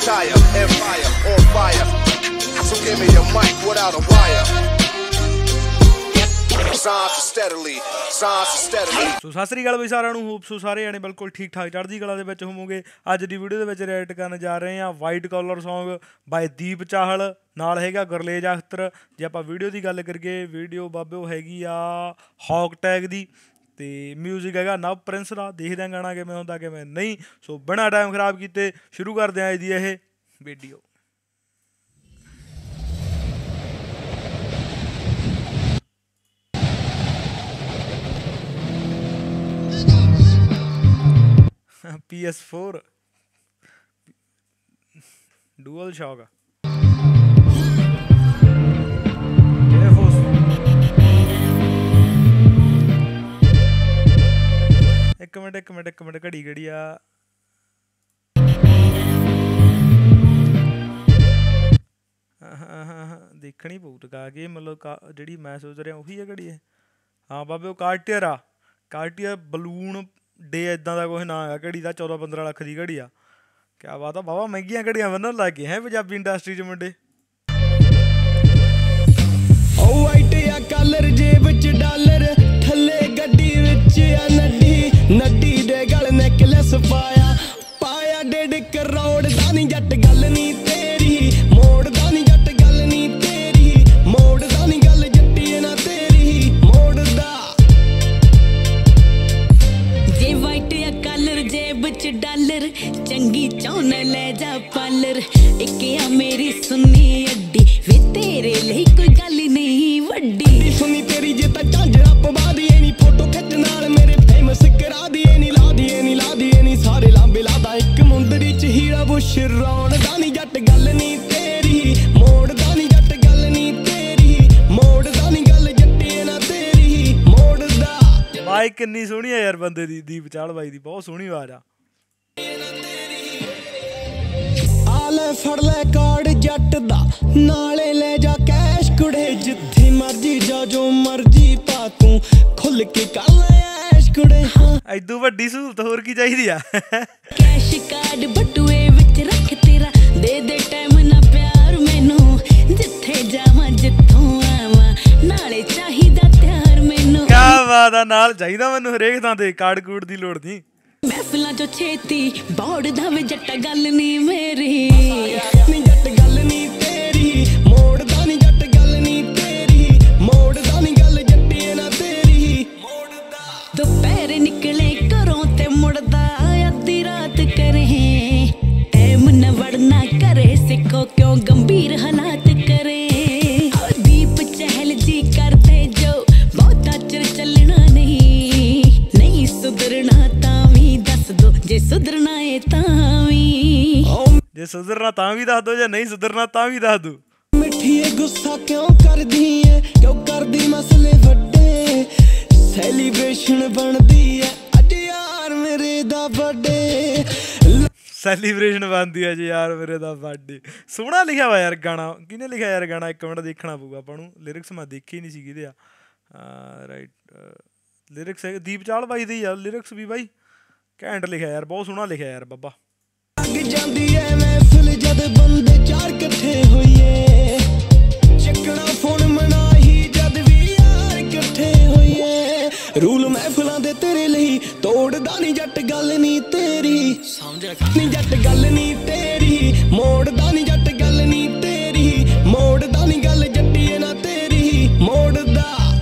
retire, empire on fire. So give me your mic without a wire. Signs steadily, signs steadily. ਸੋ ਸਤਿ ਸ੍ਰੀ ਅਕਾਲ ਬਈ ਸਾਰਿਆਂ ਨੂੰ, hope so ਸਾਰੇ ਜਾਣੇ ਬਿਲਕੁਲ ਠੀਕ ਠਾਕ ਚੜ੍ਹਦੀ ਕਲਾ ਦੇ ਵਿੱਚ ਹੋਵੋਗੇ। ਅੱਜ ਦੀ ਵੀਡੀਓ ਦੇ ਵਿੱਚ ਰਿਐਕਟ ਕਰਨ ਜਾ ਰਹੇ ਹਾਂ white collar song by Deep Chahal, ਨਾਲ ਹੈਗਾ ਗੁਰਲੇਜ ਅਖਤਰ। ਜੇ ਆਪਾਂ ਵੀਡੀਓ ਦੀ ਗੱਲ ਕਰੀਏ, ਵੀਡੀਓ ਬਾਬੇ ਉਹ ਹੈਗੀ ਆ ਹੌਕ ਟੈਗ ਦੀ, ਤੇ ਮਿਊਜ਼ਿਕ ਹੈਗਾ ਨਵ ਪ੍ਰਿੰਸ ਦਾ। ਦੇਖਦੇ ਹਾਂ ਗਾਣਾ ਕਿਵੇਂ ਹੁੰਦਾ ਕਿਵੇਂ ਨਹੀਂ। ਸੋ ਬਿਨਾਂ ਟਾਈਮ ਖਰਾਬ ਕੀਤੇ ਸ਼ੁਰੂ ਕਰਦੇ ਹਾਂ ਅੱਜ ਦੀ ਇਹ ਵੀਡੀਓ। PS4 ਡੂਅਲ ਸ਼ੌਕ ਆ। ਇੱਕ ਮਿੰਟ ਘੜੀ ਕਿਹੜੀ ਆ? ਦੇਖਣੀ ਪਊ ਟਕਾ ਕੇ, ਮਤਲਬ ਜਿਹੜੀ ਮੈਂ ਸੋਚ ਰਿਹਾ ਉਹੀ ਆ ਘੜੀ ਇਹ। ਹਾਂ ਬਾਬੇ ਉਹ ਕਾਰਟੀਅਰ ਆ, ਕਾਰਟੀਅਰ ਬਲੂਨ ਡੇ ਇੱਦਾਂ ਦਾ ਕੁਛ ਨਾਂ ਹੈਗਾ ਘੜੀ ਦਾ। 14-15 ਲੱਖ ਦੀ ਘੜੀ ਆ। ਕਿਆ ਬਾਤ ਆ, ਵਾਹਵਾ ਮਹਿੰਗੀਆਂ ਘੜੀਆਂ ਬੰਨਣ ਲੱਗ ਗਏ ਹੈ ਪੰਜਾਬੀ ਇੰਡਸਟਰੀ 'ਚ ਮੁੰਡੇ। ਕਲਰ ਜੇਬ ਚ ਡਾਲਰ, ਥੱਲੇ ਗੱਡੀ ਵਿੱਚ ਆ ਨੱਡੀ, ਨੱਡੀ ਦੇ ਗਲ ਨੈਕਲੈਸ ਪਾਇਆ 1.5 ਕਰੋੜ ਦਾ। ਨੀ ਜੱਟ ਗੱਲ ਨੀ ਤੇਰੀ ਮੋੜਦਾ, ਨੀ ਜੱਟ ਗੱਲ ਨੀ ਤੇਰੀ ਮੋੜਦਾ, ਨੀ ਗੱਲ ਜੱਟੀਏ ਨਾ ਤੇਰੀ ਮੋੜਦਾ। ਜੇ ਵਾਈਟ ਆ ਕਲਰ ਜੇਬ ਚ ਡਾਲਰ, ਚੰਗੀ ਚੌਨ ਲੈ ਜਾ ਪਾਲਰ। ਇੱਕ ਆ ਮੇਰੀ ਸੁਣੀ ਅੱਡੀ, ਵੇ ਤੇਰੇ ਲਈ ਕੋਈ ਗੱਲ ਨਹੀਂ ਵੱਡੀ। ਸੁਣੀ ਤੇਰੀ ਜੇ ਤਾਂ ਝਾਂਜਰਾ ਪਵਾ ਦੀਏ ਨੀ, ਫੋਟੋ ਖਿੱਚ ਨਾਲ ਮੇਰੇ ਫੇਮਸ ਕਰਾ ਦੀਏ ਨੀ, ਲਾ ਦੀਏ ਨੀ ਸਾਰੇ ਲਾਂਬੇ ਲਾਦਾ। ਇੱਕ ਮੁੰਦਰੀ ਚ ਹੀਰਾ ਬੁਸ਼ ਰੌਣਦਾ, ਨੀ ਜੱਟ ਗੱਲ ਨੀ ਤੇਰੀ ਮੋੜਦਾ, ਨੀ ਜੱਟ ਗੱਲ ਨੀ ਤੇਰੀ ਮੋੜਦਾ, ਨੀ ਗੱਲ ਜੱਟੀਏ ਨਾ ਤੇਰੀ ਮੋੜਦਾ। ਬਾਈ ਕਿੰਨੀ ਸੋਹਣੀ ਆ ਯਾਰ ਬੰਦੇ ਦੀ, ਦੀਪ ਚਾਹਲ ਬਾਈ ਦੀ ਬਹੁਤ ਸੋਹਣੀ ਆਵਾਜ਼ ਆ। ਲੈ ਫੜ ਲੈ ਕਾਰਡ ਜੱਟ ਦਾ, ਨਾਲੇ ਲੈ ਜਾ ਕੈਸ਼ ਕੁੜੇ। ਜਿੱਥੇ ਮਰਜੀ ਜਾ ਜੋ ਮਰਜੀ ਪਾ, ਤੂੰ ਖੁੱਲ ਕੇ ਕਰ ਲੈ ਐਸ਼ ਕੁੜੇ। ਐਦੂ ਵੱਡੀ ਸਹੂਲਤ ਹੋਰ ਕੀ ਚਾਹੀਦੀ ਆ? ਕੈਸ਼ ਕਾਰਡ ਬਟੂਏ ਵਿੱਚ ਰੱਖ ਤੇਰਾ, ਦੇ ਟਾਈਮ ਨਾ ਪਿਆਰ ਮੈਨੂੰ। ਜਿੱਥੇ ਜਾਵਾਂ ਜਿੱਥੋਂ ਆਵਾਂ, ਨਾਲੇ ਚਾਹੀਦਾ ਤਿਆਰ ਮੈਨੂੰ। ਕਿਆ ਬਾਤ ਆ, ਨਾਲ ਚਾਹੀਦਾ ਮੈਨੂੰ ਹਰੇਕ ਥਾਂ ਤੇ, ਕਾਰਡ ਕੂਡ ਦੀ ਲੋੜ ਨਹੀਂ। ਮਹਿਫਲਾਂ ਚੋਂ ਛੇਤੀ ਬੌੜਦਾ ਵੇ ਜੱਟਾ ਗੱਲ ਨੀ ਮੇਰੀ, ਨੀ ਜੱਟ ਗੱਲ ਨੀ ਤੇਰੀ ਮੋੜਦਾ, ਨੀ ਜੱਟ ਗੱਲ ਨੀ ਤੇਰੀ ਮੋੜਦਾ, ਨੀ ਗੱਲ ਜੱਟੀਏ ਨਾ ਤੇਰੀ ਮੋੜਦਾ। ਦੁਪਹਿਰ ਨਿਕਲੇ ਘਰੋਂ ਤੇ ਮੁੜਦਾ ਅੱਧੀ ਰਾਤ ਕਰੇ, ਟਾਈਮ ਨਾ ਵੜਨਾ ਕਰੇ ਸਿੱਖੋ ਕਿਉਂ ਗੰਭੀਰ ਹਾਲਾਤ ਕਰੇ। ਦੀਪ ਚਹਿਲ ਜੀ ਕਰਦੇ ਜੋ ਬਹੁਤਾ ਚਿਰ ਚੱਲਣਾ ਨਹੀਂ ਸੁਧਰਨਾ ਤਾਂ ਵੀ ਦੱਸ ਦੋ, ਜੇ ਸੁਧਰਨਾ ਏ ਤਾਂ ਵੀ। ਜੇ ਸੁਧਰਨਾ ਤਾਂ ਵੀ ਦੱਸ ਦੋ, ਜੇ ਨਹੀਂ ਸੁਧਰਨਾ ਤਾਂ ਵੀ ਦੱਸ ਦੋ। ਮਿੱਠੀਏ ਗੁੱਸਾ ਕਿਉਂ ਕਰਦੀ ਏ, ਕਿਉਂ ਕਰਦੀ ਮਸਲੇ ਵੱਡੇ। ਸੈਲੀਬ੍ਰੇਸ਼ਨ ਬਣਦੀ ਏ ਅੱਜ ਯਾਰ ਮੇਰੇ ਦਾ ਬਰਥਡੇ, ਸੈਲੀਬ੍ਰੇਸ਼ਨ ਬਣਦੀ ਹੈ ਜੀ ਯਾਰ ਮੇਰੇ ਦਾ ਬਰਥਡੇ। ਸੋਹਣਾ ਲਿਖਿਆ ਵਾ ਯਾਰ ਗਾਣਾ। ਕਿਹਨੇ ਲਿਖਿਆ ਯਾਰ ਗਾਣਾ? ਇੱਕ ਮਿੰਟ ਦੇਖਣਾ ਪਊਗਾ ਆਪਾਂ ਨੂੰ। ਲਿਰਿਕਸ ਮੈਂ ਦੇਖੀ ਨਹੀਂ ਸੀ ਕਿਹਦੇ ਆ। ਰਾਈਟ, ਲਿਰਿਕਸ ਹੈ ਦੀਪ ਚਾਹਲ ਬਾਈ ਦੀ ਯਾਰ। ਲਿਰਿਕਸ ਵੀ ਬਾਈ ਘੈਂਟ ਲਿਖਿਆ ਯਾਰ, ਬਹੁਤ ਸੋਹਣਾ ਲਿਖਿਆ ਯਾਰ ਬਾਬਾ। ਲੱਗ ਜਾਂਦੀ ਐ ਮਹਿਫਿਲ ਜਦ ਬੰਦੇ ਚਾਰ ਇਕੱਠੇ ਹੋਈਏ, ਚੱਕਣਾ ਫੋਨ ਮਨਾਹੀ ਜਦ ਵੀ ਯਾਰ ਇਕੱਠੇ ਹੋਈਏ। ਰੂਲ ਮਹਿਫਲਾਂ ਦੇ ਤੇਰੇ ਲਈ ਤੋੜਦਾ, ਨੀ ਜੱਟ ਗੱਲ ਨੀ ਤੇਰੀ ਸਮਝ ਰੱਖ, ਨੀ ਜੱਟ ਗੱਲ ਨੀ ਤੇਰੀ ਮੋੜਦਾ, ਨੀ ਜੱਟ ਗੱਲ ਨੀ ਤੇਰੀ ਮੋੜਦਾ, ਨੀ ਗੱਲ ਜੱਟੀਏ ਨਾ ਤੇਰੀ ਮੋੜਦਾ।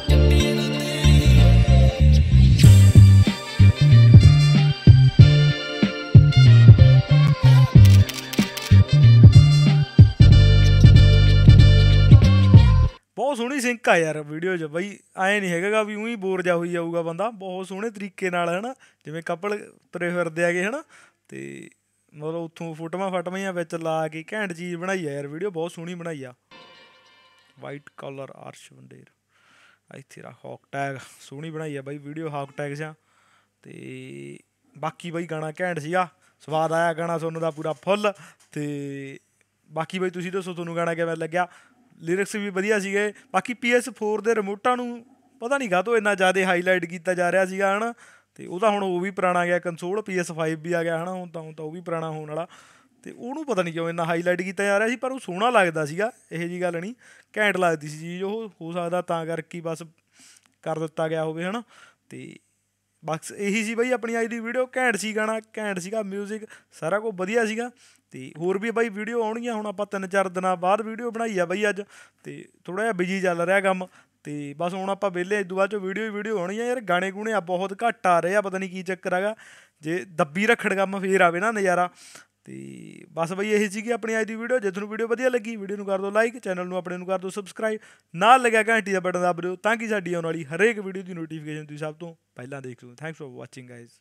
ਬਹੁਤ ਸੋਹਣੀ ਸਿੰਕ ਆ ਯਾਰ ਵੀਡੀਓ 'ਚ ਬਈ। ਐਂ ਨਹੀਂ ਹੈਗਾ ਵੀ ਊਂ ਹੀ ਬੋਰ ਜਾ ਹੋਈ ਜਾਊਗਾ ਬੰਦਾ। ਬਹੁਤ ਸੋਹਣੇ ਤਰੀਕੇ ਨਾਲ ਹੈ ਨਾ, ਜਿਵੇਂ ਕਪਲ ਤੁਰੇ ਫਿਰਦੇ ਹੈਗੇ ਹੈ ਨਾ, ਅਤੇ ਮਤਲਬ ਉੱਥੋਂ ਫੋਟੋਆਂ ਫਾਟੋਆਂ ਵਿੱਚ ਲਾ ਕੇ ਘੈਂਟ ਚੀਜ਼ ਬਣਾਈ ਆ ਯਾਰ। ਵੀਡੀਓ ਬਹੁਤ ਸੋਹਣੀ ਬਣਾਈ ਆ। ਵਾਈਟ ਕਾਲਰ ਅਰਸ਼ ਬੰਡੇਰ, ਇੱਥੇ ਰੱਖ ਹੌਕ ਟੈਗ। ਸੋਹਣੀ ਬਣਾਈ ਆ ਬਾਈ ਵੀਡੀਓ ਹੌਕ ਟੈਗ 'ਚ। ਅਤੇ ਬਾਕੀ ਬਾਈ ਗਾਣਾ ਘੈਂਟ ਸੀਗਾ, ਸਵਾਦ ਆਇਆ ਗਾਣਾ ਤੁਹਾਨੂੰ ਦਾ ਪੂਰਾ ਫੁੱਲ। ਅਤੇ ਬਾਕੀ ਬਾਈ ਤੁਸੀਂ ਦੱਸੋ ਤੁਹਾਨੂੰ ਗਾਣਾ ਕਿਵੇਂ ਲੱਗਿਆ? ਲਿਰਿਕਸ ਵੀ ਵਧੀਆ ਸੀਗੇ। ਬਾਕੀ PS4 ਦੇ ਰਿਮੋਟਾਂ ਨੂੰ ਪਤਾ ਨਹੀਂ ਕਾਹਤੋਂ ਇੰਨਾ ਜ਼ਿਆਦਾ ਹਾਈਲਾਈਟ ਕੀਤਾ ਜਾ ਰਿਹਾ ਸੀਗਾ ਹੈ ਨਾ। ਅਤੇ ਉਹਦਾ ਹੁਣ ਉਹ ਵੀ ਪੁਰਾਣਾ ਗਿਆ ਕੰਸੋਲ। PS5 ਵੀ ਆ ਗਿਆ ਹੈ ਨਾ, ਹੁਣ ਤਾਂ ਉਹ ਵੀ ਪੁਰਾਣਾ ਹੋਣ ਵਾਲਾ। ਤੇ ਉਹਨੂੰ ਪਤਾ ਨਹੀਂ ਕਿਉਂ ਇੰਨਾ ਹਾਈਲਾਈਟ ਕੀਤਾ ਜਾ ਰਿਹਾ ਸੀ, ਪਰ ਉਹ ਸੋਹਣਾ ਲੱਗਦਾ ਸੀਗਾ, ਇਹੋ ਜਿਹੀ ਗੱਲ ਨਹੀਂ, ਘੈਂਟ ਲੱਗਦੀ ਸੀ ਚੀਜ਼ ਉਹ। ਹੋ ਸਕਦਾ ਤਾਂ ਕਰਕੇ ਬਸ ਕਰ ਦਿੱਤਾ ਗਿਆ ਹੋਵੇ ਹੈ ਨਾ। ਅਤੇ ਬਸ ਇਹੀ ਸੀ ਬਾਈ ਆਪਣੀ ਅੱਜ ਦੀ ਵੀਡੀਓ। ਘੈਂਟ ਸੀ ਗਾਣਾ, ਘੈਂਟ ਸੀਗਾ ਮਿਊਜ਼ਿਕ, ਸਾਰਾ ਕੁਝ ਵਧੀਆ ਸੀਗਾ। ਅਤੇ ਹੋਰ ਵੀ ਬਾਈ ਵੀਡੀਓ ਆਉਣਗੀਆਂ, ਹੁਣ ਆਪਾਂ 3-4 ਦਿਨਾਂ ਬਾਅਦ ਵੀਡੀਓ ਬਣਾਈ ਆ ਬਾਈ ਅੱਜ, ਅਤੇ ਥੋੜ੍ਹਾ ਜਿਹਾ ਬਿਜੀ ਚੱਲ ਰਿਹਾ ਕੰਮ। ਅਤੇ ਬਸ ਹੁਣ ਆਪਾਂ ਵਿਹਲੇ, ਇਸ ਤੋਂ ਬਾਅਦ 'ਚੋਂ ਵੀਡੀਓ ਆਉਣੀ ਆ। ਯਾਰ ਗਾਣੇ ਗੂਣੇ ਆ ਬਹੁਤ ਘੱਟ ਆ ਰਹੇ ਆ, ਪਤਾ ਨਹੀਂ ਕੀ ਚੱਕਰ ਹੈਗਾ। ਜੇ ਦੱਬੀ ਰੱਖਣ ਕੰਮ ਫੇਰ ਆਵੇ ਨਾ ਨਜ਼ਾਰਾ। ਅਤੇ ਬਸ ਬਈ ਇਹੀ ਸੀਗੀ ਆਪਣੀ ਅੱਜ ਦੀ ਵੀਡੀਓ। ਜੇ ਤੁਹਾਨੂੰ ਵੀਡੀਓ ਵਧੀਆ ਲੱਗੀ, ਵੀਡੀਓ ਨੂੰ ਕਰ ਦਿਓ ਲਾਈਕ, ਚੈਨਲ ਨੂੰ ਆਪਣੇ ਨੂੰ ਕਰ ਦਿਓ ਸਬਸਕ੍ਰਾਈਬ, ਨਾਲ ਲੱਗਿਆ ਘੰਟੀ ਦਾ ਬਟਨ ਦੱਬ ਦਿਓ ਤਾਂ ਕਿ ਸਾਡੀ ਆਉਣ ਵਾਲੀ ਹਰੇਕ ਵੀਡੀਓ ਦੀ ਨੋਟੀਫਿਕੇਸ਼ਨ ਤੁਸੀਂ ਸਭ ਤੋਂ ਪਹਿਲਾਂ ਦੇਖ ਸਕੋ। Thanks for watching guys.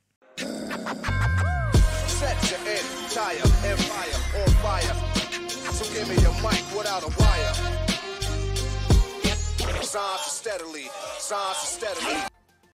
Set your entire empire on fire. So give me your mic without a wire. Signs steadily.